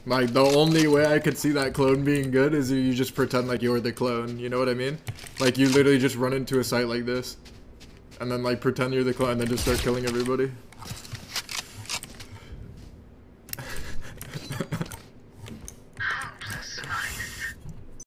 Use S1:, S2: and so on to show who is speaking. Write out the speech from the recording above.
S1: Like, the only way I could see that clone being good is you just pretend like you're the clone, you know what I mean? Like, you literally just run into a site like this, and then, like, pretend you're the clone, and then just start killing everybody.